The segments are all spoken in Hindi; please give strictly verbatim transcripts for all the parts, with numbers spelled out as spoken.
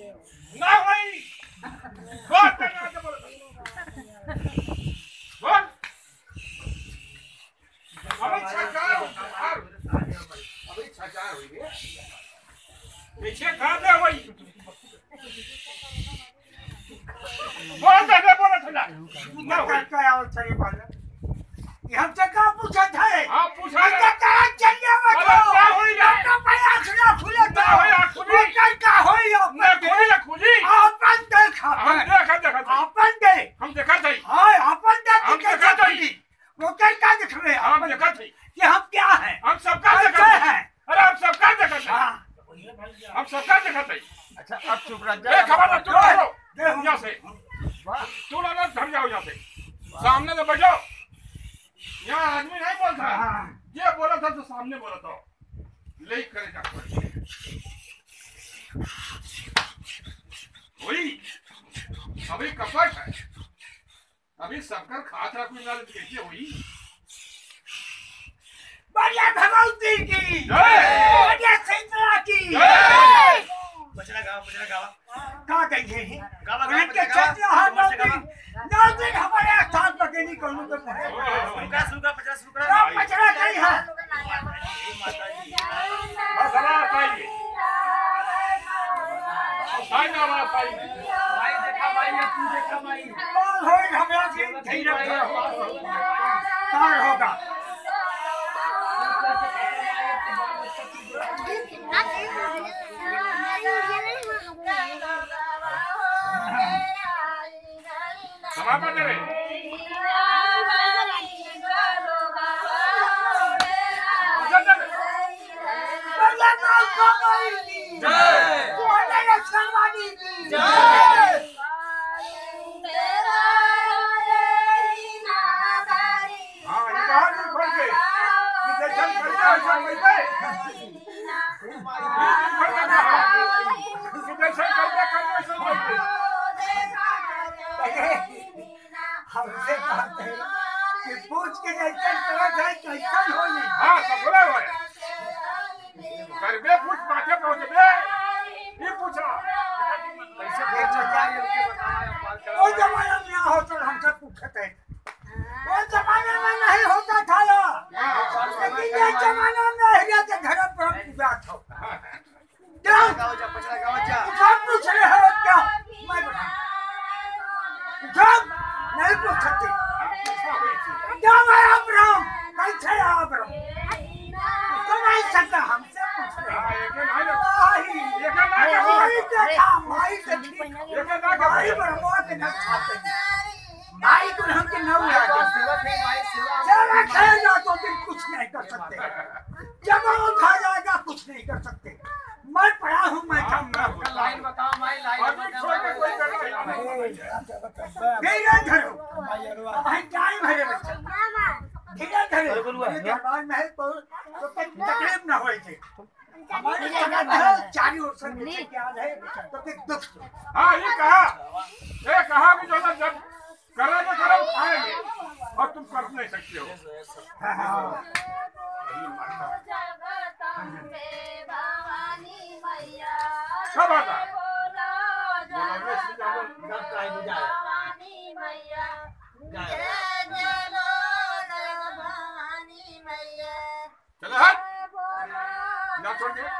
ना भाई बहुत करना है बोल बोल अभी छकार अभी छकार हुई है पीछे कहां पे हुई बहुत ज्यादा बोला था ना क्या और चली बात ये हमसे कहां पूछा था हां पूछा क्या कहां चल गया मत क्या हुई ना तो पया सुना खुले ना होया खुली कल का होई ना खुली ना खुली अपन देखा हम देखा देखा अपन दे हम देखा थे हां अपन दे हम देखा थे वो कल का देख रहे हम देखा थे कि हम क्या है हम सबका देखा है अरे हम सबका देखा थे हम सबका देखा थे अच्छा अब चुप रह जा ए खबर तू करो यहां से तू ना घर जाओ यहां से सामने से बैठो यहाँ आदमी नहीं बोलता ये बोला था तो सामने बोला था ले करेगा वही अभी कपट है अभी सबकर खाता कोई ना देखिए वही बढ़िया भगवती की जय बढ़िया सीता की जय बचड़ा गावा बचड़ा गावा कहाँ गई है गावा उनके के चलते हाँ नौ दिन नौ दिन हमारे स्थान पर नहीं करने को पड़े सुनका सुनका बचड़ा सुनका राम बचड़ा गई है बस आवाज पाइए भाई ना आवाज पाइए भाई देखा भाई या तू देखा भाई कौन होई हमरा से धीरे कौन होगा समापन करें हमसे कहते हैं कि पूछ के जैसन तरह जाए कैसन होई हाँ सब बोला हुआ है कर बे पूछ माथे पहुंच बे ये पूछा कैसे भेज क्या ये उनके बताया वो जमाना में होता हमसे पूछते वो जमाने में नहीं होता था लेकिन ये जमाना में है के घर पर पूजा था क्या गावा जा बचड़ा गावा जा सब पूछ रहे हो क्या मैं बता जब नहीं पूछ सकते क्या मैं आप राम कैसे आप राम तो नहीं सकता हमसे पूछ रहे हाँ एक नहीं ना माही एक ना माही देखा माही देखी एक ना माही ब्रह्मा के न छाते माही को हमके न हुआ सेवा थे भाई सेवा सेवा खाएगा तो फिर कुछ नहीं कर सकते जब वो खा जाएगा कुछ नहीं कर सकते मैं पढ़ा हूँ मैं हम ना बोला लाइन बताओ भाई लाइन अभी छोड़ के कोई करना धीरे धरो भाई टाइम है बच्चा धीरे धरो भगवान महल पर तो तकलीफ ना होए थे हमारे जगह में चारी ओर से नीचे क्या है तो फिर दुख हाँ ये कहा ये कहा कि जो ना जब करोगे करो खाएंगे और तुम कर नहीं सकते हो सब आता बोलोगे श्री जाओ दस टाइम जाए चलो हट ना छोड़ के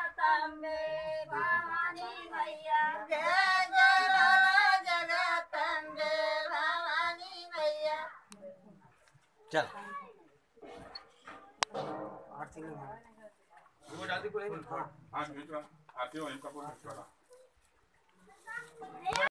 चल वो जल्दी को हाँ आरती हो इनका पूरा